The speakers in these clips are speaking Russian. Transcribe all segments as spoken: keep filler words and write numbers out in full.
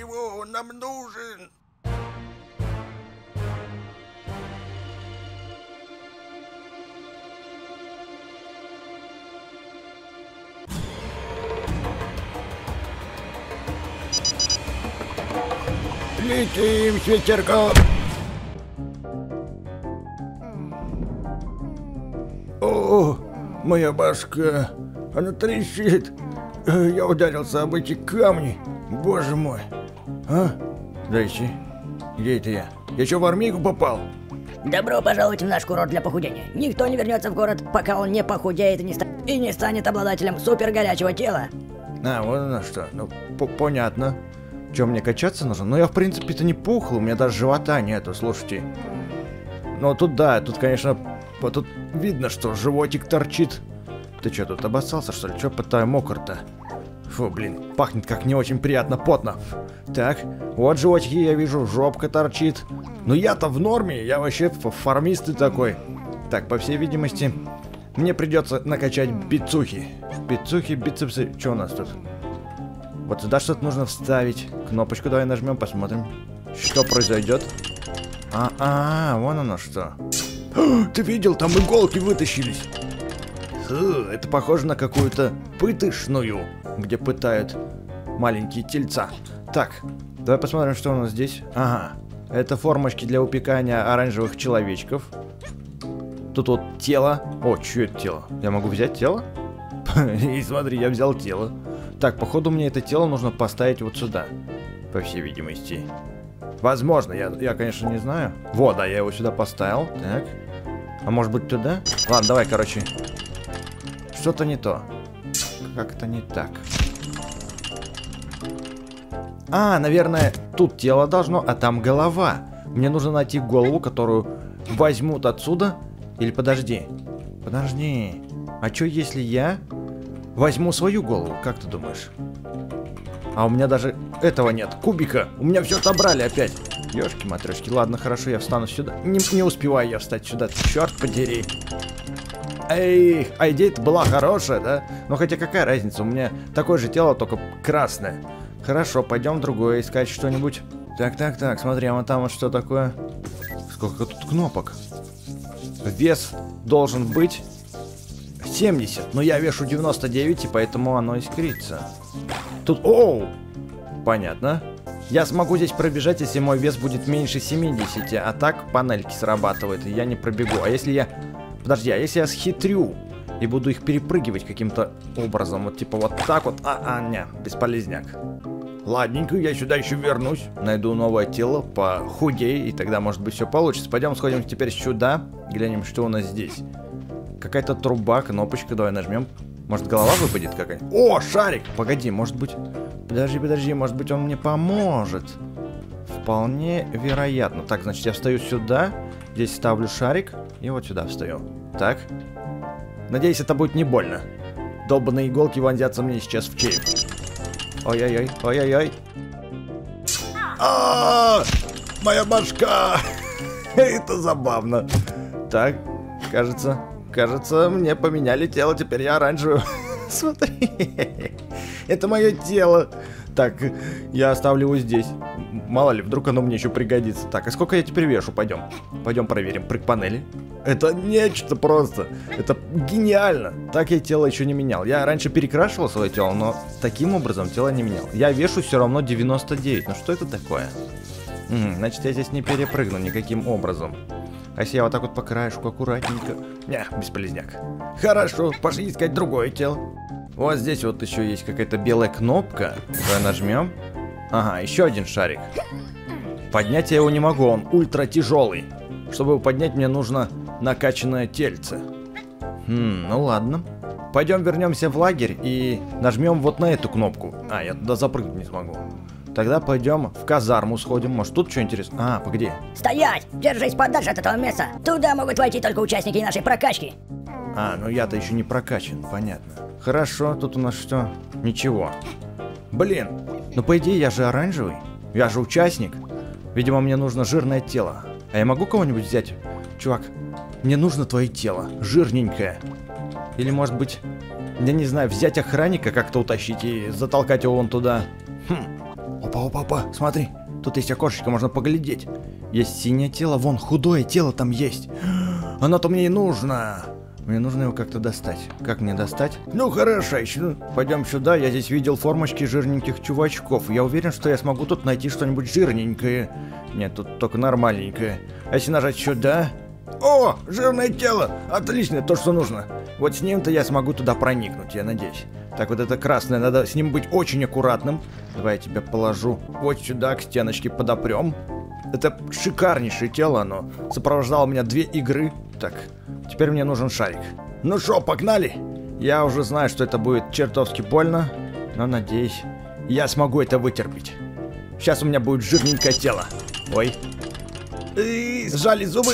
него, он нам нужен. Летим с ветерком. О, моя башка, она трещит. Я ударился об эти камни. Боже мой. А? Здрасте. Где это я? Я что, в армейку попал? Добро пожаловать в наш курорт для похудения. Никто не вернется в город, пока он не похудеет и не, ста... и не станет обладателем супер горячего тела. А, вот оно что. Ну, понятно. Че, мне качаться нужно? Ну, я, в принципе-то не пухлый, у меня даже живота нету, слушайте. Но тут, да, тут, конечно, вот тут видно, что животик торчит. Ты что, тут обоссался, что ли? Че по-то мокро-то? Фу, блин, пахнет как не очень приятно, потно. Так, вот животики я вижу, жопка торчит. Но я-то в норме, я вообще формист такой. Так, по всей видимости, мне придется накачать бицухи. Бицухи, бицепсы, что у нас тут? Вот сюда что-то нужно вставить. Кнопочку давай нажмем, посмотрим, что произойдет. А-а, вон оно что. Ты видел, там иголки вытащились. Фу, это похоже на какую-то пытышную, где пытают маленькие тельца. Так, давай посмотрим, что у нас здесь. Ага, это формочки для упекания оранжевых человечков. Тут вот тело. О, что это тело? Я могу взять тело? И смотри, я взял тело. Так, походу мне это тело нужно поставить вот сюда, по всей видимости. Возможно, я, я конечно, не знаю. Вот, да, я его сюда поставил. Так. А может быть туда? Ладно, давай, короче. Что-то не то. Как-то не так. А, наверное, тут тело должно, а там голова. Мне нужно найти голову, которую возьмут отсюда. Или подожди. Подожди. А что, если я возьму свою голову? Как ты думаешь? А у меня даже этого нет. Кубика. У меня все отобрали опять. Ёшки-матрёшки. Ладно, хорошо, я встану сюда. Не, не успеваю я встать сюда. Черт подери. Эй, а идея-то была хорошая, да? Но хотя какая разница? У меня такое же тело, только красное. Хорошо, пойдем другое искать что-нибудь. Так, так, так, смотри, а вон там вот что такое? Сколько тут кнопок? Вес должен быть семьдесят, но я вешу девяносто девять, и поэтому оно искрится. Тут, оу! Понятно. Я смогу здесь пробежать, если мой вес будет меньше семидесяти, а так панельки срабатывают, и я не пробегу. А если я... Подожди, а если я схитрю и буду их перепрыгивать каким-то образом, вот типа вот так вот, а-а, не, бесполезняк. Ладненько, я сюда еще вернусь, найду новое тело, похудей, и тогда, может быть, все получится. Пойдем сходим теперь сюда, глянем, что у нас здесь. Какая-то труба, кнопочка, давай нажмем. Может, голова выпадет какая-нибудь? О, шарик! Погоди, может быть... Подожди, подожди, может быть, он мне поможет. Вполне вероятно. Так, значит, я встаю сюда, здесь ставлю шарик, и вот сюда встаю. Так. Надеюсь, это будет не больно. Долбаные иголки вонзятся мне сейчас в череп. Ой-ой-ой, ой-ой-ой. А, моя башка! Это забавно. Так, кажется, кажется, мне поменяли тело, теперь я оранжевый. Смотри, это мое тело. Так, я оставлю его здесь. Мало ли, вдруг оно мне еще пригодится. Так, а сколько я теперь вешу? Пойдем. Пойдем проверим. Прыг панели. Это нечто просто. Это гениально. Так я тело еще не менял. Я раньше перекрашивал свое тело, но таким образом тело не менял. Я вешу все равно девяносто девять. Ну что это такое? М-м, значит, я здесь не перепрыгну никаким образом. А если я вот так вот по краешку аккуратненько... Не, бесполезняк. Хорошо, пошли искать другое тело. Вот здесь вот еще есть какая-то белая кнопка. Давай нажмем. Ага, еще один шарик. Поднять я его не могу, он ультра тяжелый. Чтобы его поднять, мне нужно накачанное тельце. Хм, ну ладно. Пойдем вернемся в лагерь и нажмем вот на эту кнопку. А, я туда запрыгнуть не смогу. Тогда пойдем в казарму сходим. Может, тут что интересно? А, погоди. Стоять! Держись подальше от этого места. Туда могут войти только участники нашей прокачки. А, ну я-то еще не прокачан, понятно. Хорошо, тут у нас что? Ничего. Блин, ну по идее я же оранжевый. Я же участник. Видимо, мне нужно жирное тело. А я могу кого-нибудь взять? Чувак, мне нужно твое тело. Жирненькое. Или может быть, я не знаю, взять охранника как-то утащить и затолкать его вон туда. Хм. Опа, опа, опа, смотри. Тут есть окошечко, можно поглядеть. Есть синее тело, вон, худое тело там есть. Оно-то мне и нужно. Мне нужно его как-то достать. Как мне достать? Ну хорошо, еще пойдем сюда. Я здесь видел формочки жирненьких чувачков. Я уверен, что я смогу тут найти что-нибудь жирненькое. Нет, тут только нормальненькое. А если нажать сюда... О, жирное тело! Отлично, то, что нужно. Вот с ним-то я смогу туда проникнуть, я надеюсь. Так, вот это красное, надо с ним быть очень аккуратным. Давай я тебя положу вот сюда, к стеночке подопрем. Это шикарнейшее тело, оно сопровождало меня две игры. Так, теперь мне нужен шарик. Ну шо, погнали? Я уже знаю, что это будет чертовски больно, но надеюсь, я смогу это вытерпеть. Сейчас у меня будет жирненькое тело. Ой. И сжали зубы.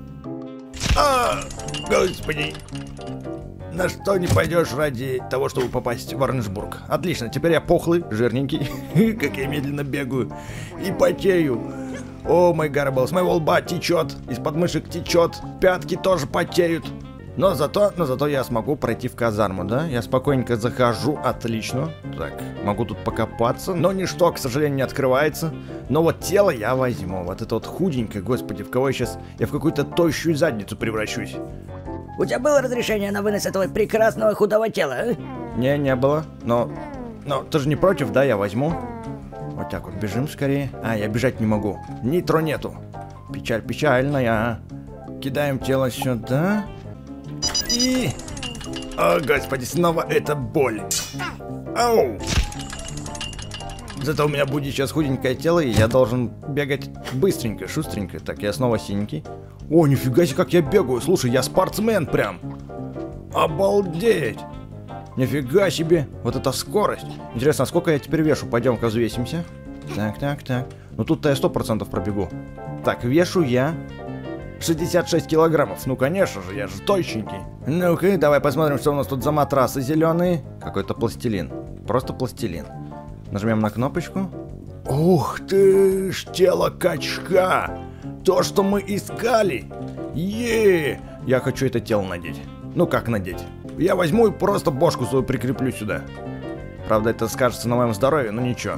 А, господи. На что не пойдешь ради того, чтобы попасть в Оранжбург. Отлично, теперь я пухлый, жирненький. Как я медленно бегаю. И потею. О май гарбл, с моего лба течет. Из подмышек течет. Пятки тоже потеют. Но зато, но зато я смогу пройти в казарму, да? Я спокойненько захожу, отлично. Так, могу тут покопаться. Но ничто, к сожалению, не открывается. Но вот тело я возьму. Вот это вот худенькое, господи, в кого я сейчас... Я в какую-то тощую задницу превращусь. У тебя было разрешение на вынос этого прекрасного худого тела, а? Не, не было. Но... Но ты же не против, да? Я возьму. Вот так вот, бежим скорее. А, я бежать не могу. Нитро нету. Печаль печальная. Кидаем тело сюда. И... О, господи, снова эта боль. Ау! Зато у меня будет сейчас худенькое тело, и я должен бегать быстренько, шустренько. Так, я снова синенький. О, нифига себе, как я бегаю. Слушай, я спортсмен прям. Обалдеть. Нифига себе. Вот это скорость. Интересно, а сколько я теперь вешу? Пойдем-ка взвесимся. Так, так, так. Ну тут-то я сто процентов пробегу. Так, вешу я... шестьдесят шесть килограммов. Ну, конечно же, я же тощенький. Ну-ка, давай посмотрим, что у нас тут за матрасы зеленые. Какой-то пластилин. Просто пластилин. Нажмем на кнопочку. Ух ты ж, тело качка. То, что мы искали. Е, я хочу это тело надеть. Ну, как надеть? Я возьму и просто бошку свою прикреплю сюда. Правда, это скажется на моем здоровье, но ничего.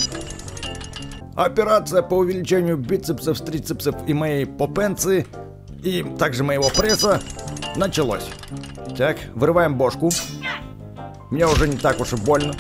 Операция по увеличению бицепсов, трицепсов и моей попенции, и также моего пресса, началось. Так, вырываем бошку. Мне уже не так уж и больно.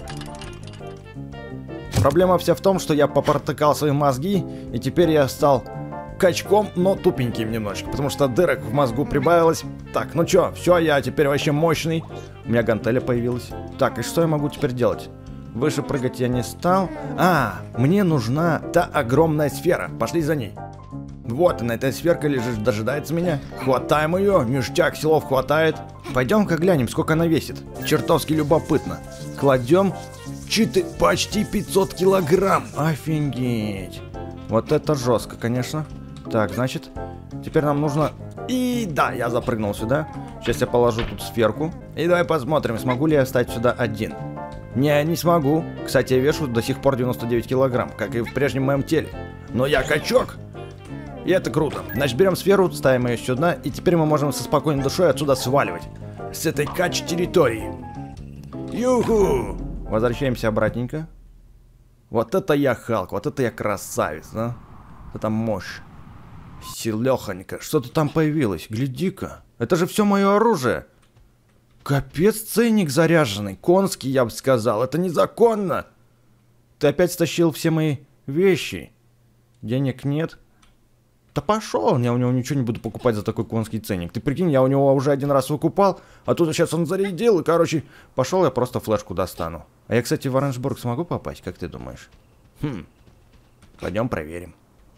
Проблема вся в том, что я попротыкал свои мозги, и теперь я стал качком, но тупеньким немножечко, потому что дырок в мозгу прибавилось. Так, ну чё, все, я теперь вообще мощный. У меня гантеля появилась. Так, и что я могу теперь делать? Выше прыгать я не стал. А, мне нужна та огромная сфера. Пошли за ней. Вот она, эта сферка лежит, дожидается меня. Хватаем ее, ништяк, силов хватает. Пойдем-ка глянем, сколько она весит. Чертовски любопытно. Кладем читы почти пятьсот килограмм. Офигеть. Вот это жестко, конечно. Так, значит, теперь нам нужно... И да, я запрыгнул сюда. Сейчас я положу тут сферку. И давай посмотрим, смогу ли я встать сюда один. Не, не смогу. Кстати, я вешу до сих пор девяносто девять килограмм, как и в прежнем моем теле. Но я качок. И это круто. Значит, берем сферу, ставим ее сюда, и теперь мы можем со спокойной душой отсюда сваливать. С этой кач-территории. Юху! Возвращаемся обратненько. Вот это я Халк, вот это я красавец, да? Это мощь. Силёхонько. Что-то там появилось. Гляди-ка. Это же все мое оружие. Капец, ценник заряженный. Конский, я бы сказал. Это незаконно. Ты опять стащил все мои вещи. Денег нет. Да пошел, я у него ничего не буду покупать за такой конский ценник. Ты прикинь, я у него уже один раз выкупал, а тут сейчас он зарядил, и, короче, пошел, я просто флешку достану. А я, кстати, в Оранжбург смогу попасть, как ты думаешь? Хм, пойдем проверим.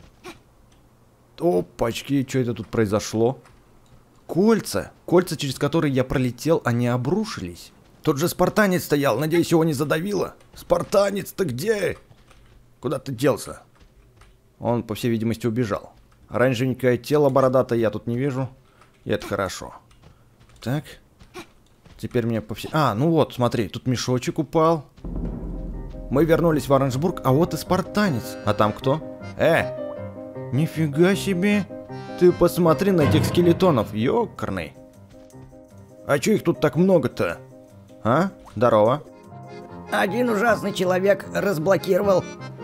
Опачки, что это тут произошло? Кольца, кольца, через которые я пролетел, они обрушились. Тут же спартанец стоял, надеюсь, его не задавило. Спартанец-то где? Куда ты делся? Он, по всей видимости, убежал. Оранжевенькое тело бородатое я тут не вижу. И это хорошо. Так. Теперь мне по всей... А, ну вот, смотри, тут мешочек упал. Мы вернулись в Оранжбург, а вот и спартанец. А там кто? Э! Нифига себе! Ты посмотри на этих скелетонов, ёкарный. А чё их тут так много-то? А? Здорово. Один ужасный человек разблокировал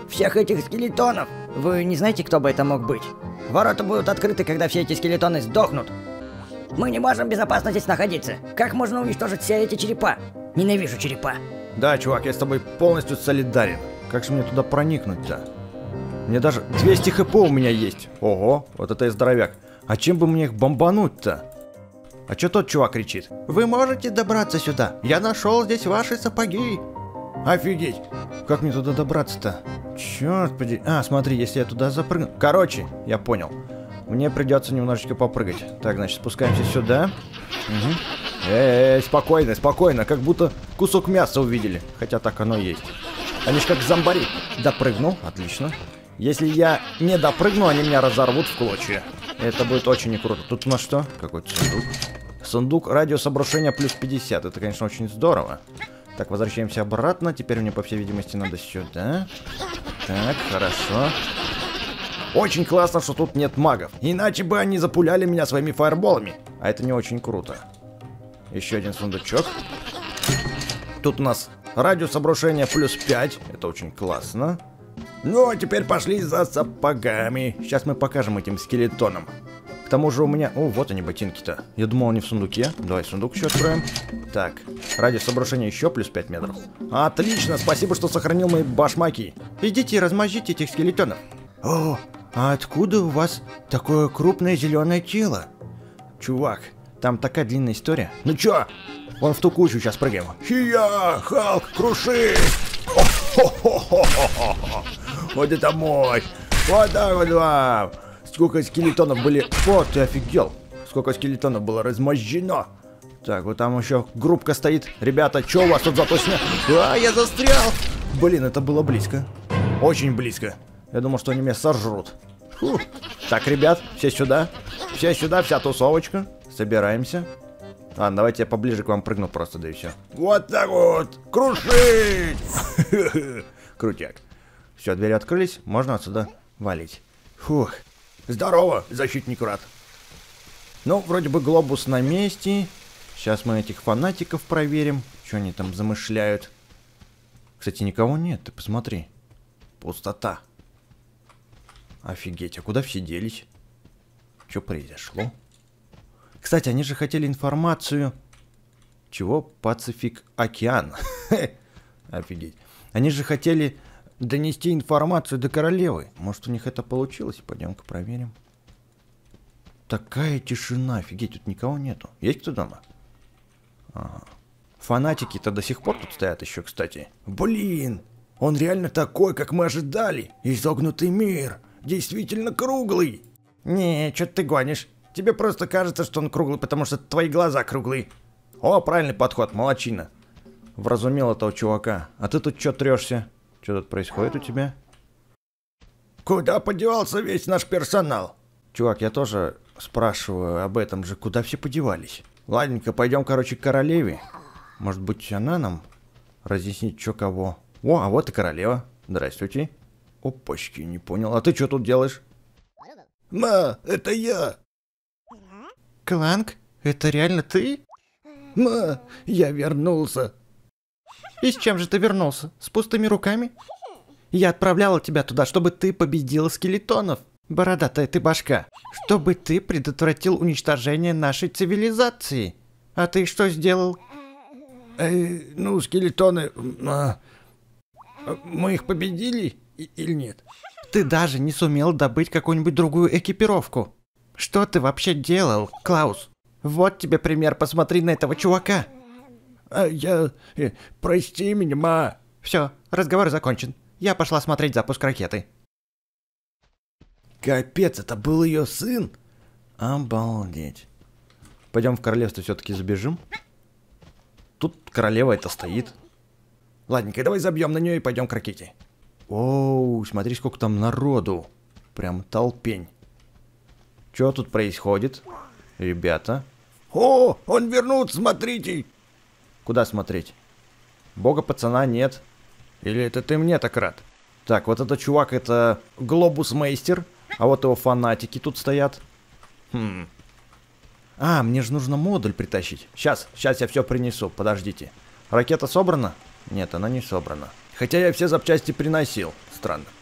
всех этих скелетонов. Вы не знаете, кто бы это мог быть? Ворота будут открыты, когда все эти скелетоны сдохнут. Мы не можем безопасно здесь находиться. Как можно уничтожить все эти черепа? Ненавижу черепа. Да, чувак, я с тобой полностью солидарен. Как же мне туда проникнуть-то? Мне даже двести хп у меня есть. Ого, вот это и здоровяк. А чем бы мне их бомбануть-то? А чё тот чувак кричит? Вы можете добраться сюда? Я нашел здесь ваши сапоги. Офигеть. Как мне туда добраться-то? Черт подери. А, смотри, если я туда запрыгну. Короче, я понял. Мне придется немножечко попрыгать. Так, значит, спускаемся сюда. Угу. Эй, спокойно, спокойно. Как будто кусок мяса увидели. Хотя так оно и есть. Они ж как зомбари. Допрыгнул, отлично. Если я не допрыгну, они меня разорвут в клочья. Это будет очень не круто. Тут у нас что? Какой-то сундук. Сундук, радиус обрушения плюс пятьдесят. Это, конечно, очень здорово. Так, возвращаемся обратно. Теперь мне, по всей видимости, надо сюда. Так, хорошо. Очень классно, что тут нет магов. Иначе бы они запуляли меня своими фаерболами. А это не очень круто. Еще один сундучок. Тут у нас радиус обрушения плюс пять. Это очень классно. Ну, а теперь пошли за сапогами. Сейчас мы покажем этим скелетонам. К тому же у меня... О, вот они, ботинки-то. Я думал, они в сундуке. Давай сундук еще откроем. Так, радиус обрушения еще плюс пять метров. Отлично, спасибо, что сохранил мои башмаки. Идите и размажите этих скелетонов. О, а откуда у вас такое крупное зеленое тело? Чувак, там такая длинная история. Ну чё? Вон в ту кучу сейчас прыгаем. Хия, Халк, круши! Вот это мощь! Вот так вот вам! Сколько скелетонов были... Вот, ты офигел! Сколько скелетонов было размозжено! Так, вот там еще группка стоит. Ребята, что у вас тут зато снег? А, я застрял! Блин, это было близко. Очень близко. Я думал, что они меня сожрут. Фух. Так, ребят, все сюда. Все сюда, вся тусовочка. Собираемся. Ладно, давайте я поближе к вам прыгну просто, да и все. Вот так вот! Крушить! Крутяк. Все, двери открылись, можно отсюда валить. Фух. Здорово, защитник Рад. Ну, вроде бы глобус на месте. Сейчас мы этих фанатиков проверим. Что они там замышляют. Кстати, никого нет, ты посмотри. Пустота. Офигеть, а куда все делись? Что произошло? Кстати, они же хотели информацию... Чего? Пацифик Океан. Офигеть. Они же хотели донести информацию до королевы. Может, у них это получилось? Пойдем-ка проверим. Такая тишина. Офигеть, тут никого нету. Есть кто дома? Ага. Фанатики-то до сих пор тут стоят еще, кстати. Блин, он реально такой, как мы ожидали. Изогнутый мир. Действительно круглый. Не, что ты гонишь? Тебе просто кажется, что он круглый, потому что твои глаза круглые. О, правильный подход, молодчина. Вразумел этого чувака. А ты тут что трешься? Что тут происходит у тебя? Куда подевался весь наш персонал? Чувак, я тоже спрашиваю об этом же. Куда все подевались? Ладненько, пойдем, короче, к королеве. Может быть, она нам разъяснит, что кого. О, а вот и королева. Здравствуйте. Опачки, не понял. А ты что тут делаешь? Ма, это я. Кланк, это реально ты? Ма, я вернулся. И с чем же ты вернулся? С пустыми руками? Я отправляла тебя туда, чтобы ты победил скелетонов. Бородатая ты башка. Чтобы ты предотвратил уничтожение нашей цивилизации. А ты что сделал? Э, ну, скелетоны... А, мы их победили или нет? Ты даже не сумел добыть какую-нибудь другую экипировку. Что ты вообще делал, Клаус? Вот тебе пример, посмотри на этого чувака. А я... Э, прости меня, ма. Все, разговор закончен. Я пошла смотреть запуск ракеты. Капец, это был ее сын? Обалдеть. Пойдем в королевство все-таки забежим. Тут королева это стоит. Ладненько, давай забьем на нее и пойдем к ракете. Оу, смотри, сколько там народу. Прям толпень. Что тут происходит, ребята? О, он вернулся, смотрите. Куда смотреть? Бога пацана нет. Или это ты мне так рад? Так, вот этот чувак, это Глобус-мейстер. А вот его фанатики тут стоят. Хм. А, мне же нужно модуль притащить. Сейчас, сейчас я все принесу, подождите. Ракета собрана? Нет, она не собрана. Хотя я все запчасти приносил. Странно.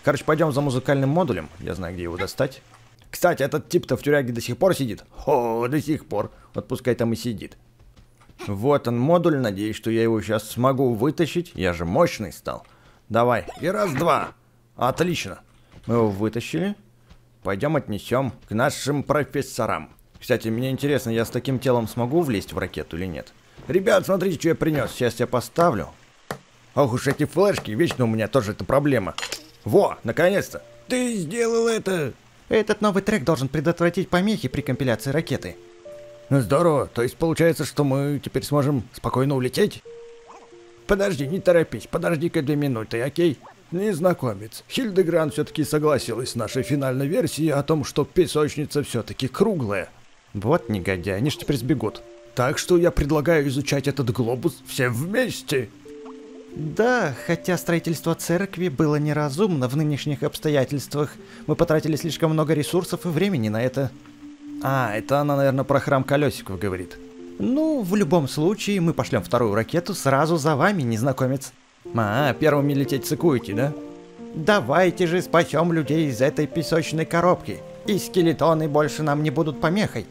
Короче, пойдем за музыкальным модулем. Я знаю, где его достать. Кстати, этот тип-то в тюряге до сих пор сидит. О, до сих пор. Вот пускай там и сидит. Вот он модуль. Надеюсь, что я его сейчас смогу вытащить. Я же мощный стал. Давай. И раз-два. Отлично. Мы его вытащили. Пойдем отнесем к нашим профессорам. Кстати, мне интересно, я с таким телом смогу влезть в ракету или нет? Ребят, смотрите, что я принес. Сейчас я поставлю. Ох уж эти флешки, вечно у меня тоже это проблема. Во, наконец-то. Ты сделал это. Этот новый трек должен предотвратить помехи при компиляции ракеты. Ну здорово, то есть получается, что мы теперь сможем спокойно улететь? Подожди, не торопись, подожди-ка две минуты, окей? Незнакомец, Хильдегранд все-таки согласилась с нашей финальной версией о том, что песочница все-таки круглая. Вот негодяй, они ж теперь сбегут. Так что я предлагаю изучать этот глобус все вместе. Да, хотя строительство церкви было неразумно в нынешних обстоятельствах. Мы потратили слишком много ресурсов и времени на это. А, это она, наверное, про храм колесиков говорит. Ну, в любом случае, мы пошлем вторую ракету сразу за вами, незнакомец. А, первыми лететь цикуете, да? Давайте же спасем людей из этой песочной коробки. И скелетоны больше нам не будут помехой.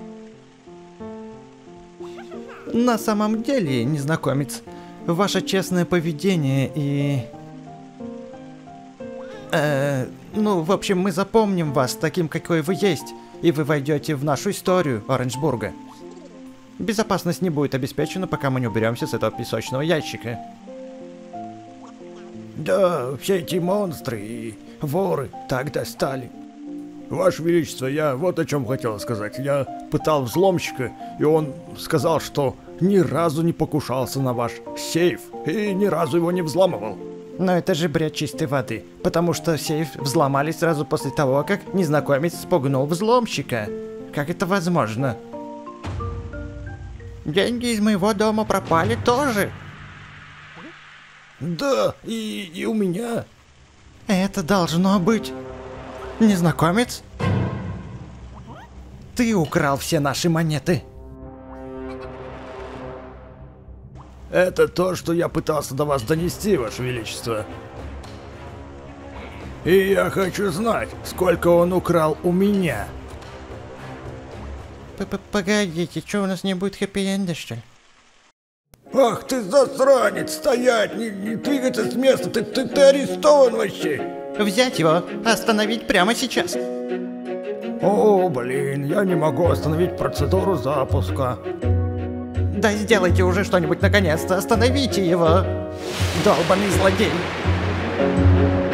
На самом деле, незнакомец, ваше честное поведение и... Э, ну, в общем, мы запомним вас таким, какой вы есть, и вы войдете в нашу историю Оранжбурга. Безопасность не будет обеспечена, пока мы не уберемся с этого песочного ящика. Да, все эти монстры и воры так достали. Ваше Величество, я вот о чем хотел сказать. Я пытал взломщика, и он сказал, что ни разу не покушался на ваш сейф и ни разу его не взламывал. Но это же бред чистой воды, потому что сейф взломали сразу после того, как незнакомец спугнул взломщика. Как это возможно? Деньги из моего дома пропали тоже. Да, и, и у меня. Это должно быть... Незнакомец? Ты украл все наши монеты. Это то, что я пытался до вас донести, Ваше Величество. И я хочу знать, сколько он украл у меня. Погодите, что у нас не будет хэппи-энда, что ли? Ах ты засранец, стоять, не, не двигаться с места, ты, ты, ты арестован вообще. Взять его, остановить прямо сейчас. О, блин, я не могу остановить процедуру запуска. Да сделайте уже что-нибудь наконец-то, остановите его. Долбаный злодей.